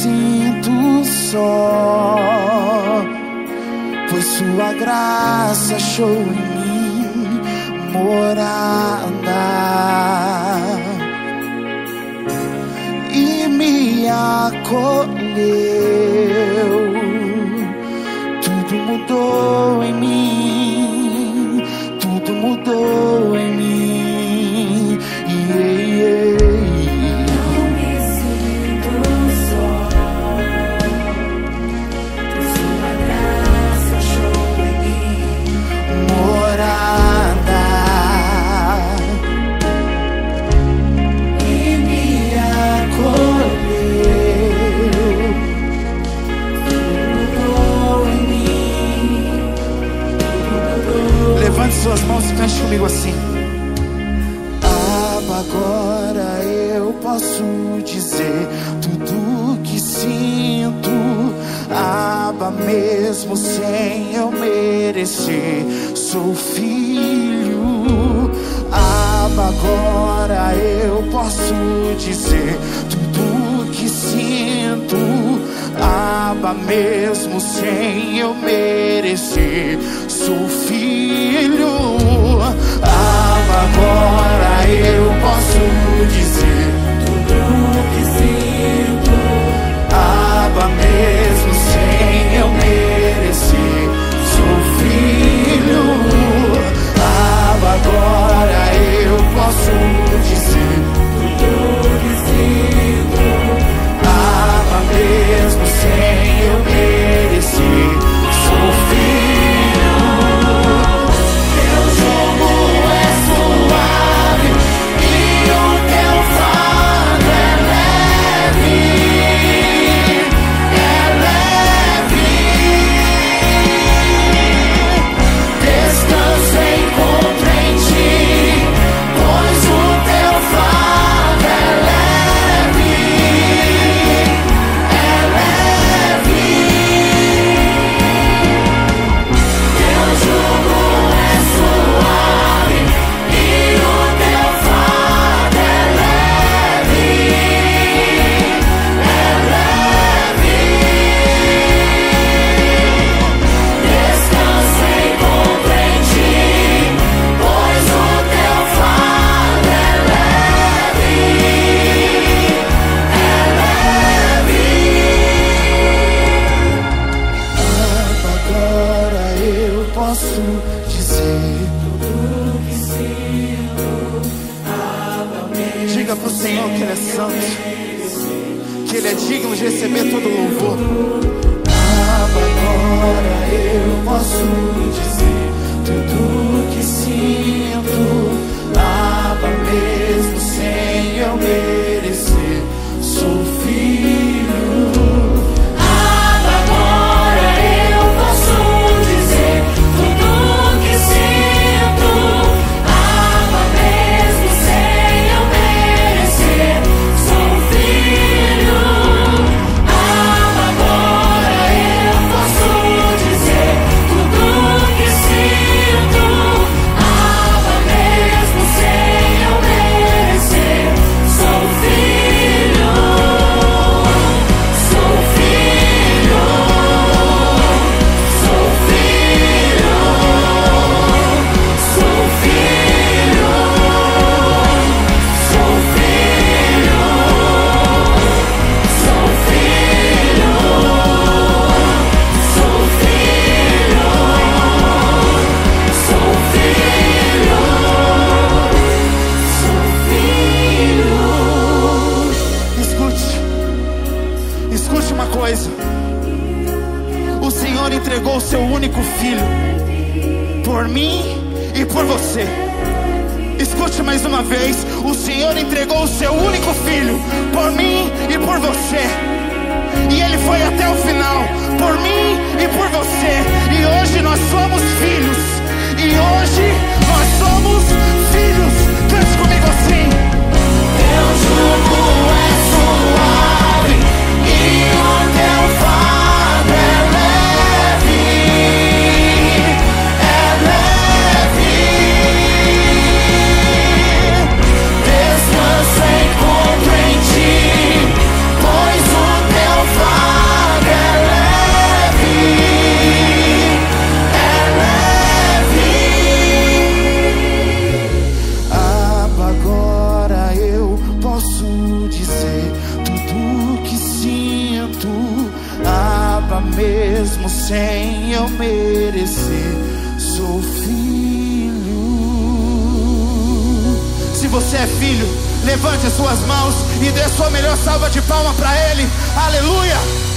sinto só, pois sua graça achou em mim morada e me acolheu. Tudo mudou em mim, tudo mudou em mim. Não me sinto só, pois sua graça achou em mim morada e me acolheu. Tudo mudou em mim, tudo mudou. Levante suas mãos e cante comigo assim. Agora eu posso dizer tudo que sinto, Abba, mesmo sem eu merecer. Sou filho, Abba, agora eu posso dizer tudo que sinto, Abba, mesmo sem eu merecer. Sou filho, Abba, agora eu posso dizer Tudo que sinto, Abba, mesmo sem eu merecer. Sou filho, Abba, agora eu posso dizer tudo que sinto, Abba, mesmo sem eu merecer. Sou filho, teu jogo é suave e o teu fardo é leve, é leve. Descanso encontro em ti, pois o teu fardo é leve, é leve. teu jugo é suave e o teu fardo é leve, é leve. Descanso encontro em ti, pois o teu fardo é leve, é leve. Abba, agora eu posso dizer Tudo que sinto, Abba, mesmo diga pro Senhor que Ele é santo, que Ele é digno de receber todo louvor. Abba, agora eu posso dizer tudo que sinto, Abba, mesmo sem eu merecer. Sou filho, Abba, agora eu posso dizer tudo que sinto, Abba, mesmo sem eu merecer. Sou filho, Abba, agora eu posso dizer tudo que sinto, Abba, mesmo sem eu merecer. Sou filho, sou filho, sou filho, sou filho, sou filho, sou filho, sou filho, sou filho, sou filho. escute uma coisa. O Senhor entregou o seu único filho por mim e por você. Escute mais uma vez. O Senhor entregou o seu único filho por mim e por você. E Ele foi até o final por mim e por você. E hoje nós somos filhos. E hoje nós somos filhos. Cante comigo assim. Teu jugo é suave e o teu fardo é leve, é leve. Descanso encontro em sem eu merecer, sou filho. Se você é filho, levante as suas mãos e dê sua melhor salva de palmas para Ele. Aleluia!